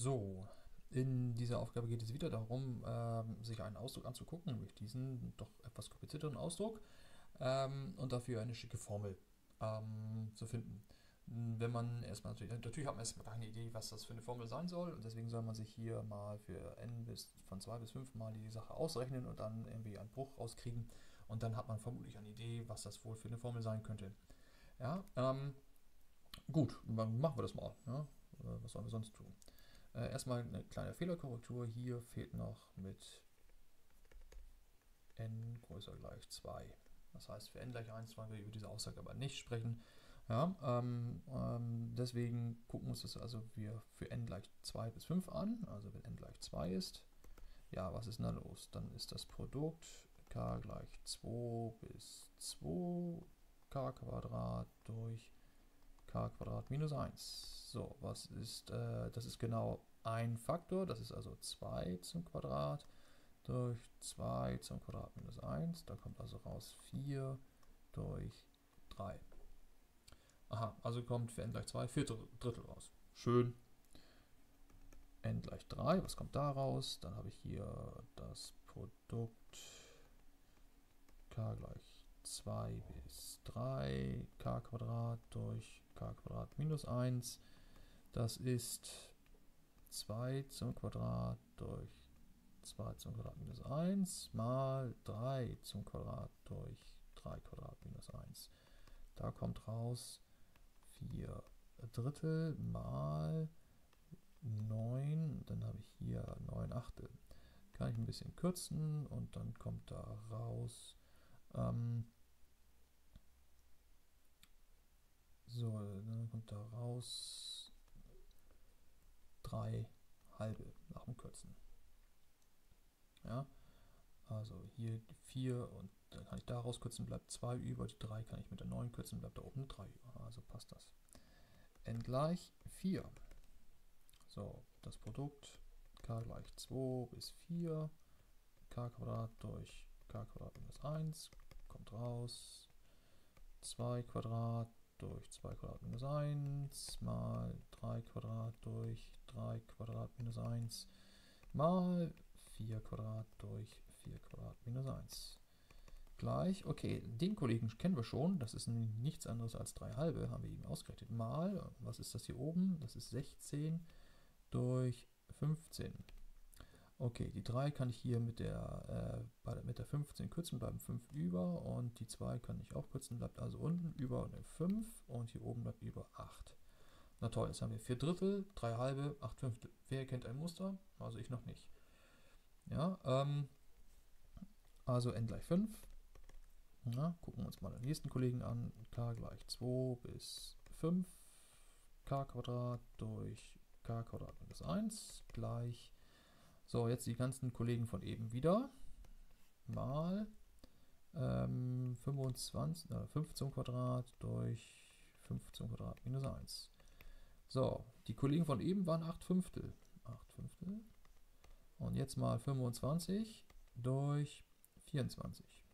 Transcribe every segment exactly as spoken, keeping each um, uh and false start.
So, in dieser Aufgabe geht es wieder darum, ähm, sich einen Ausdruck anzugucken, nämlich diesen doch etwas komplizierteren Ausdruck, ähm, und dafür eine schicke Formel ähm, zu finden. Wenn man erstmal natürlich, natürlich hat man erstmal keine Idee, was das für eine Formel sein soll, und deswegen soll man sich hier mal für n bis von zwei bis fünf mal die Sache ausrechnen und dann irgendwie einen Bruch rauskriegen, und dann hat man vermutlich eine Idee, was das wohl für eine Formel sein könnte. Ja, ähm, gut, dann machen wir das mal. Ja? Äh, Was sollen wir sonst tun? Äh, erstmal eine kleine Fehlerkorrektur. Hier fehlt noch mit n größer gleich zwei. Das heißt, für n gleich eins wollen wir über diese Aussage aber nicht sprechen. Ja, ähm, ähm, deswegen gucken wir uns das also wir für n gleich zwei bis fünf an. Also wenn n gleich zwei ist, ja, was ist denn da los? Dann ist das Produkt k gleich zwei bis zwei k Quadrat durch k Quadrat minus eins. So, was ist, äh, das ist genau ein Faktor, das ist also zwei zum Quadrat durch zwei zum Quadrat minus eins. Da kommt also raus vier durch drei. Aha, also kommt für n gleich zwei vier Drittel raus. Schön. N gleich drei, was kommt da raus? Dann habe ich hier das Produkt k gleich zwei bis drei k Quadrat durch k Quadrat minus eins. Das ist zwei zum Quadrat durch zwei zum Quadrat minus eins mal drei zum Quadrat durch drei Quadrat minus eins. Da kommt raus vier Drittel mal neun, dann habe ich hier neun Achtel. Kann ich ein bisschen kürzen und dann kommt da raus, ähm, so, dann kommt da raus drei halbe nach dem Kürzen. Ja, also hier vier und dann kann ich da rauskürzen, bleibt zwei über, die drei kann ich mit der neun kürzen, bleibt da oben drei über, also passt das. N gleich vier. So, das Produkt k gleich zwei bis vier, k Quadrat durch k Quadrat minus eins, kommt raus zwei Quadrat durch zwei Quadrat minus eins mal drei Quadrat durch drei Quadrat minus eins mal vier Quadrat durch vier Quadrat minus eins. Gleich, okay, den Kollegen kennen wir schon, das ist nichts anderes als drei halbe, haben wir eben ausgerechnet, mal, was ist das hier oben? Das ist sechzehn durch fünfzehn. Okay, die drei kann ich hier mit der, äh, mit der fünfzehn kürzen, bleiben fünf über, und die zwei kann ich auch kürzen, bleibt also unten über eine fünf und hier oben bleibt über acht. Na toll, jetzt haben wir vier Drittel, drei halbe, acht Fünftel. Wer kennt ein Muster? Also ich noch nicht. Ja, ähm, also n gleich fünf. Na, gucken wir uns mal den nächsten Kollegen an. K gleich zwei bis fünf, k Quadrat durch k Quadrat minus eins gleich. So, jetzt die ganzen Kollegen von eben wieder. Mal ähm, fünfundzwanzig, äh, fünf zum Quadrat durch fünf zum Quadrat minus eins. So, die Kollegen von eben waren acht Fünftel. acht Fünftel. Und jetzt mal fünfundzwanzig durch vierundzwanzig.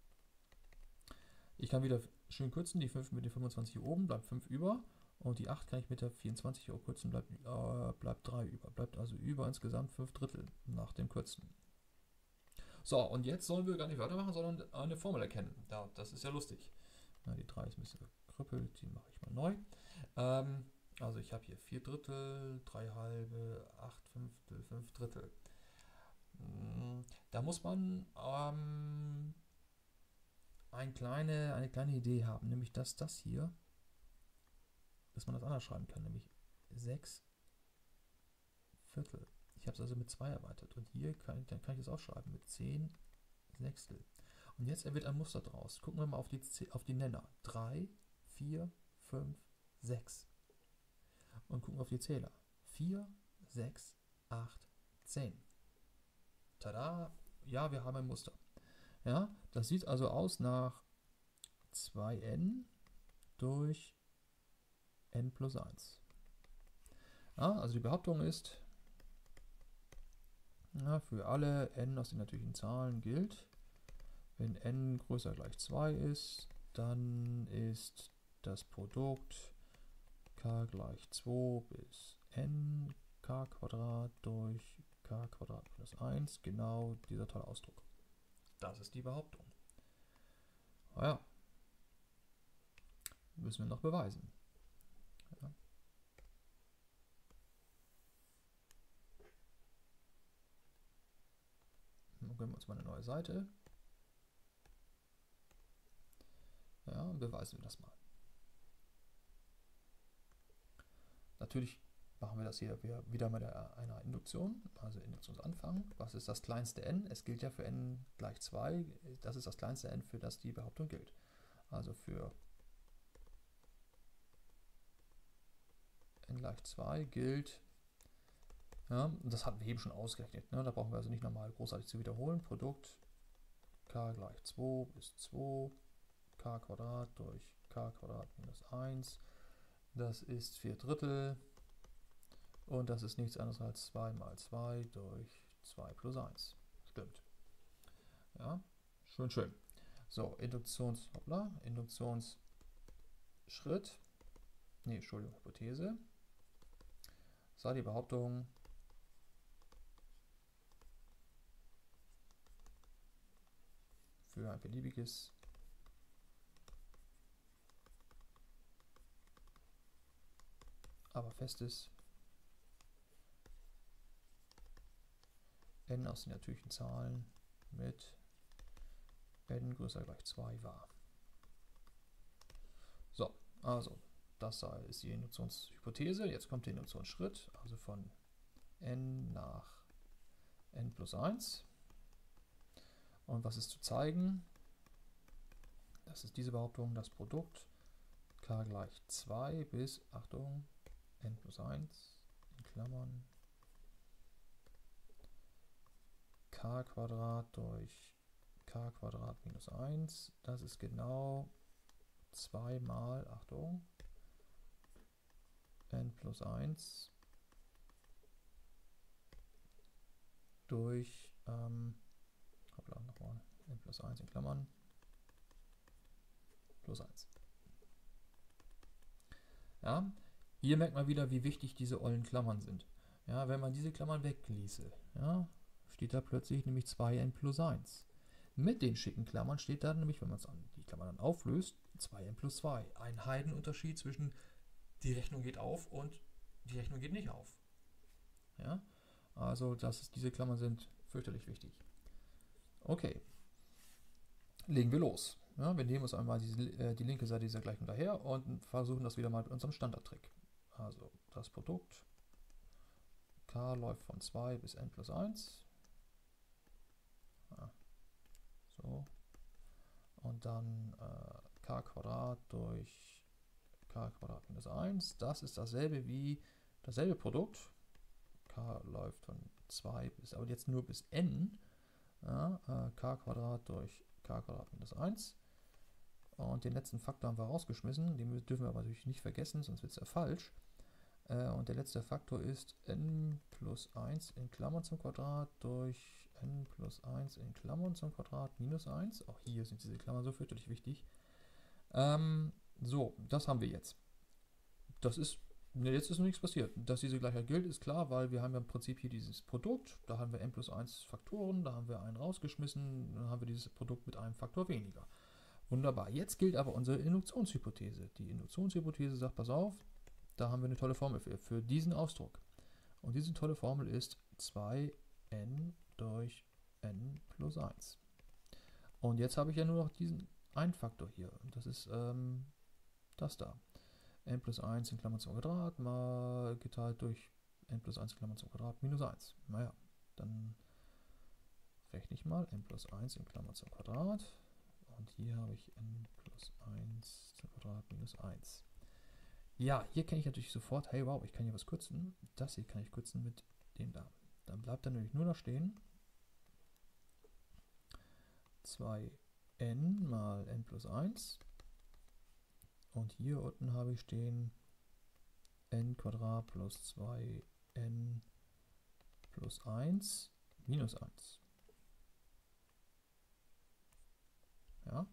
Ich kann wieder schön kürzen, die fünf mit den fünfundzwanzig hier oben, bleibt fünf über. Und die acht kann ich mit der vierundzwanzig auch kürzen, bleibt, äh, bleibt drei über. Bleibt also über insgesamt fünf Drittel nach dem Kürzen. So, und jetzt sollen wir gar nicht weitermachen, sondern eine Formel erkennen. Ja, das ist ja lustig. Na, die drei ist ein bisschen gekrüppelt, die mache ich mal neu. Ähm, also ich habe hier vier Drittel, drei halbe, acht Fünftel, fünf Drittel. Da muss man ähm, eine, kleine, eine kleine Idee haben, nämlich dass das hier, dass man das anders schreiben kann, nämlich sechs Viertel. Ich habe es also mit zwei erweitert und hier kann ich, dann kann ich das auch schreiben mit zehn Sechstel. Und jetzt wird ein Muster draus. Gucken wir mal auf die, auf die Nenner. drei, vier, fünf, sechs. Und gucken auf die Zähler. vier, sechs, acht, zehn. Tada! Ja, wir haben ein Muster. Ja, das sieht also aus nach zwei n durch n plus eins. Ja, also die Behauptung ist, ja, für alle n aus den natürlichen Zahlen gilt, wenn n größer gleich zwei ist, dann ist das Produkt k gleich zwei bis n k Quadrat durch k Quadrat minus eins, genau dieser tolle Ausdruck. Das ist die Behauptung. Naja, müssen wir noch beweisen. Ja. Dann geben wir uns mal eine neue Seite. Ja, und beweisen wir das mal. Natürlich machen wir das hier wieder mit einer Induktion, also Induktionsanfang. Was ist das kleinste n? Es gilt ja für n gleich zwei. Das ist das kleinste n, für das die Behauptung gilt. Also für n gleich zwei gilt, ja, das hatten wir eben schon ausgerechnet, ne? Da brauchen wir also nicht nochmal großartig zu wiederholen. Produkt k gleich zwei ist zwei, k Quadrat durch k Quadrat minus eins. Das ist vier Drittel. Und das ist nichts anderes als zwei mal zwei durch zwei plus eins. Stimmt. Ja, schön, schön. So, Induktions, hoppla, Induktionsschritt. Ne, Entschuldigung, Hypothese. Sei die Behauptung, für ein beliebiges aber festes n aus den natürlichen Zahlen mit n größer gleich zwei wahr. So, also das ist die Induktionshypothese. Jetzt kommt der Induktionsschritt, also von n nach n plus eins. Und was ist zu zeigen? Das ist diese Behauptung, das Produkt k gleich zwei bis, Achtung, n plus eins in Klammern k Quadrat durch k Quadrat minus eins, das ist genau zwei mal, Achtung, n plus eins durch, ähm, hoppla, nochmal, n plus eins in Klammern plus eins. Ja, hier merkt man wieder, wie wichtig diese ollen Klammern sind. Ja, wenn man diese Klammern wegließe, ja, steht da plötzlich nämlich zwei n plus eins. Mit den schicken Klammern steht da nämlich, wenn man die Klammern dann auflöst, zwei n plus zwei. Ein Heidenunterschied zwischen die Rechnung geht auf und die Rechnung geht nicht auf. Ja, also das ist, diese Klammern sind fürchterlich wichtig. Okay, legen wir los. Ja, wir nehmen uns einmal die, äh, die linke Seite dieser Gleichung daher und versuchen das wieder mal mit unserem Standardtrick. Also das Produkt k läuft von zwei bis n plus eins. Ja, so. Und dann äh, k Quadrat durch k Quadrat minus eins. Das ist dasselbe wie dasselbe Produkt. K läuft von zwei bis, aber jetzt nur bis n. Ja, äh, k Quadrat durch k Quadrat minus eins. Und den letzten Faktor haben wir rausgeschmissen. Den dürfen wir aber natürlich nicht vergessen, sonst wird es ja falsch. Äh, und der letzte Faktor ist n plus eins in Klammern zum Quadrat durch n plus eins in Klammern zum Quadrat minus eins. Auch hier sind diese Klammern so fürchterlich wichtig. Ähm, so, das haben wir jetzt. Das ist, ne, jetzt ist noch nichts passiert. Dass diese Gleichheit gilt, ist klar, weil wir haben ja im Prinzip hier dieses Produkt. Da haben wir n plus eins Faktoren, da haben wir einen rausgeschmissen, dann haben wir dieses Produkt mit einem Faktor weniger. Wunderbar. Jetzt gilt aber unsere Induktionshypothese. Die Induktionshypothese sagt, pass auf, da haben wir eine tolle Formel für, für diesen Ausdruck. Und diese tolle Formel ist zwei n durch n plus eins. Und jetzt habe ich ja nur noch diesen einen Faktor hier. Und das ist ähm, das da. n plus eins in Klammern zum Quadrat mal geteilt durch n plus eins in Klammern zum Quadrat minus eins. Naja, dann rechne ich mal n plus eins in Klammern zum Quadrat. Und hier habe ich n plus eins zum Quadrat minus eins. Ja, hier kenne ich natürlich sofort, hey wow, ich kann hier was kürzen. Das hier kann ich kürzen mit dem da. Dann bleibt dann nämlich nur noch stehen zwei n mal n plus eins. Und hier unten habe ich stehen n Quadrat plus zwei n plus eins minus eins. Ja,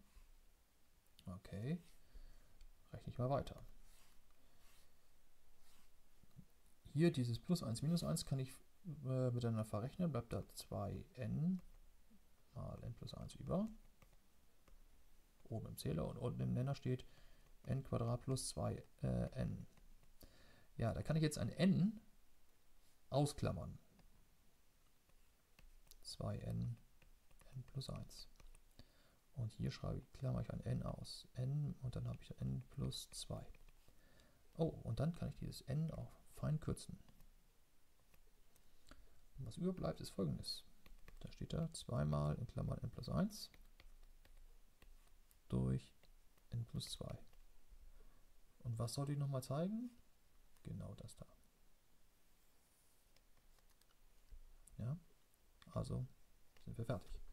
okay, rechne ich mal weiter. hier dieses plus eins, minus eins kann ich äh, miteinander verrechnen, bleibt da zwei n mal n plus eins über. Oben im Zähler und unten im Nenner steht n Quadrat plus zwei n. Ja, da kann ich jetzt ein n ausklammern. zwei n, n plus eins. Und hier schreibe ich, klammer ich ein n aus. N und dann habe ich n plus zwei. Oh, und dann kann ich dieses n auch fein kürzen. Und was überbleibt, ist folgendes. Da steht da zwei mal in Klammern n plus eins durch n plus zwei. Und was sollte ich nochmal zeigen? Genau das da. Ja, also sind wir fertig.